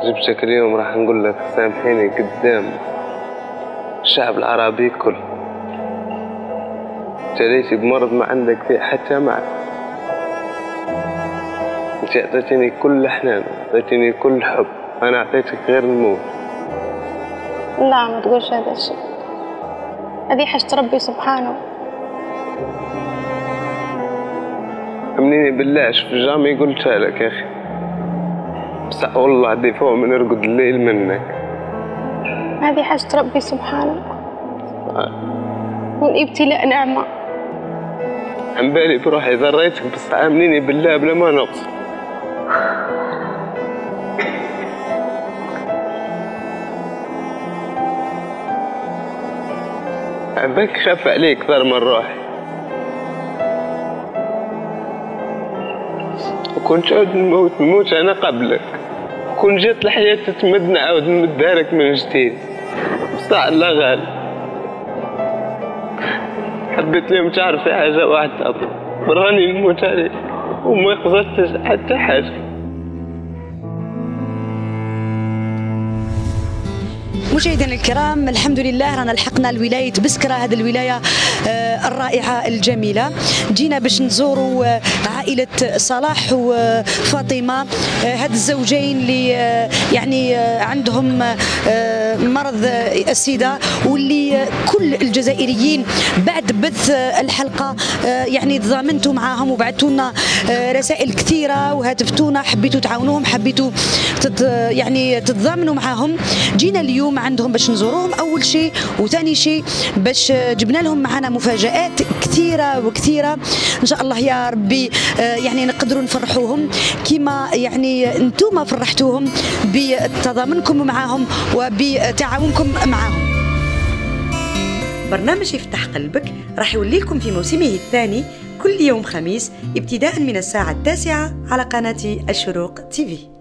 جبتك اليوم راح نقول لك سامحيني قدام الشعب العربي كله. ابتليت بمرض ما عندك فيه حتى معك. انت اعطيتني كل حنان، اعطيتني كل حب، انا اعطيتك غير الموت. لا ما تقولش هذا الشيء، هذه حاجة ربي سبحانه. امنيني بالله شوف جامي قلتها لك يا اخي، بس والله عدي فوق من ارقد الليل منك. هذه حاجة ربي سبحانه والابتلاء نعمة. عن بالي بروحي ضريتك بس عامليني بالله بلا ما نقص. عباك خاف عليك ضر من روحي، وكنت عود نموت انا قبلك، وكون جات الحياة تمدنا عاود نمدها لك من جديد، بس الله غالب. حبيت اليوم تعرفي حاجة واحدة، براني نموت عليك وما قصدتش حتى حاجة. مشاهدينا الكرام، الحمد لله رانا لحقنا لولاية بسكرة، هذه الولاية الرائعة الجميلة. جينا باش نزوروا عائلة صلاح وفاطمة، هاد الزوجين اللي يعني عندهم مرض السيدة، واللي كل الجزائريين بعد بث الحلقة يعني تضامنتوا معاهم وبعثتوا لنا رسائل كثيرة وهاتفتونا، حبيتوا تعاونوهم، حبيتوا يعني تتضامنوا معاهم. جينا اليوم عندهم باش نزوروهم اول شيء، وثاني شيء باش جبنا لهم معنا مفاجآت كثيره وكثيره ان شاء الله يا ربي، يعني نقدروا نفرحوهم كما يعني انتم فرحتوهم بتضامنكم معاهم وبتعاونكم معاهم. برنامج يفتح قلبك راح يولي لكم في موسمه الثاني كل يوم خميس ابتداء من الساعه 9 على قناه الشروق تيفي.